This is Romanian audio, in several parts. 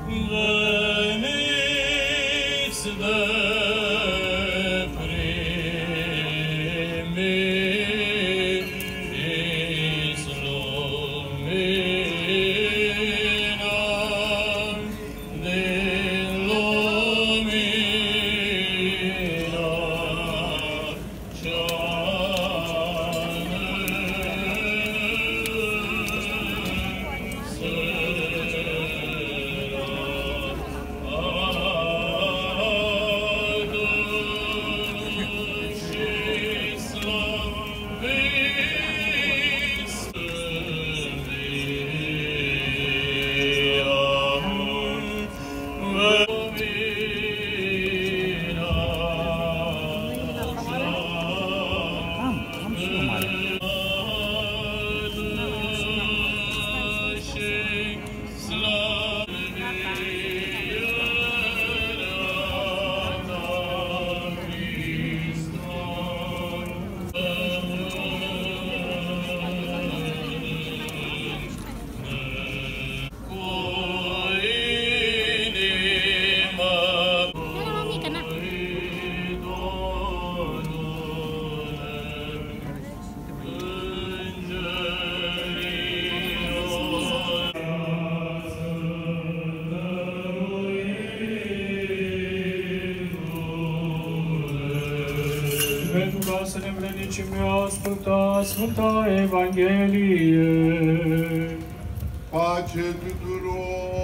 Pentru ca să ne vrednicim asculta Sfânta Evanghelie. Pace tuturor!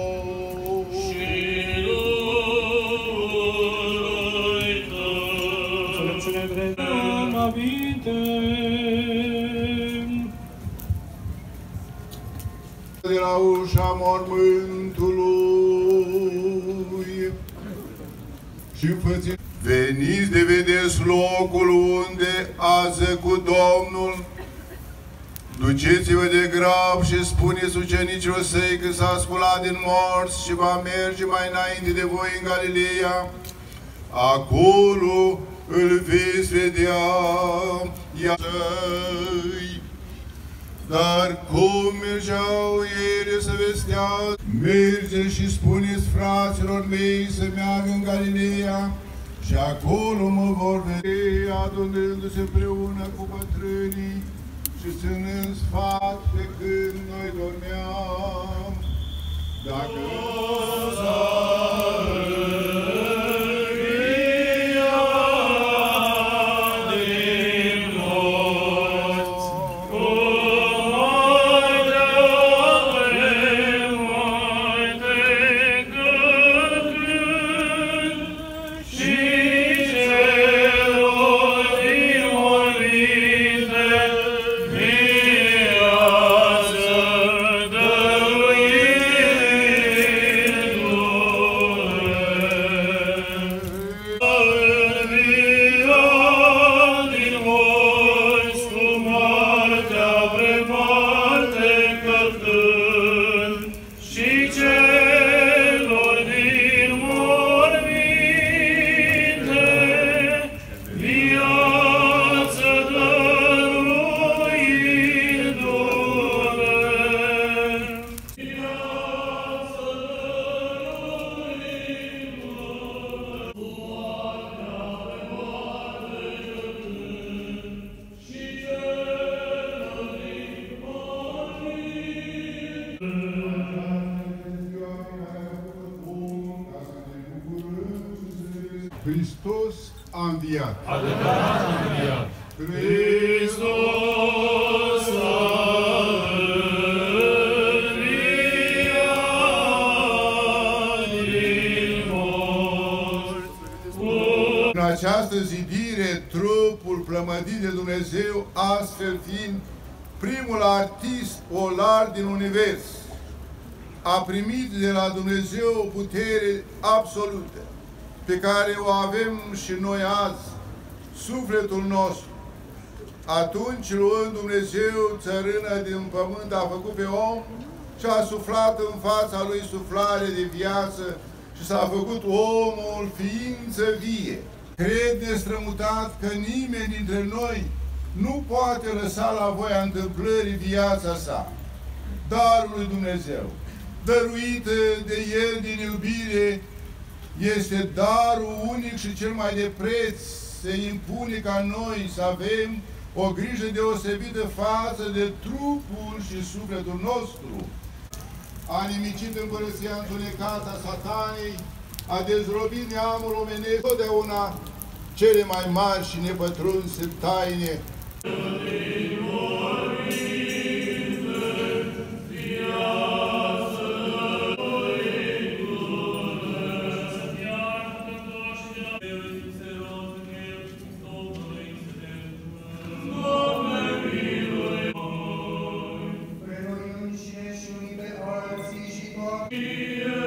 Și lui tău! Înțelepciune vrednică aminte! De la ușa mormântului și făți. Veniți de vedeți locul unde a zăcut Domnul. Duceți-vă de grab și spuneți ucenicilor săi că s-a sculat din morți și va merge mai înainte de voi în Galileea. Acolo îl veți vedea. Dar cum mergeau ele să vesteau? Mergeți și spuneți fraților mei să meargă în Galileea și acolo mă vor vedea, adunându-se împreună cu bătrânii și ținând sfat pe când noi dormeam. Dacă Hristos a înviat. Adevărat a înviat. Hristos a înviat din morți. În această zidire, trupul plămădit de Dumnezeu, astfel fiind primul artist olar din univers, a primit de la Dumnezeu o putere absolută, pe care o avem și noi azi, sufletul nostru. Atunci, luând Dumnezeu țărână din pământ, a făcut pe om și a suflat în fața lui suflare de viață și s-a făcut omul ființă vie. Cred nestrămutat că nimeni dintre noi nu poate lăsa la voia întâmplării viața sa, darul lui Dumnezeu. dăruită de El din iubire, este darul unic și cel mai de preț. Se impune ca noi să avem o grijă deosebită față de trupul și sufletul nostru. A nimicit împărăția întunecată a Satanei, a dezrobit neamul omenesc totdeauna cele mai mari și nepătrunse taine. Here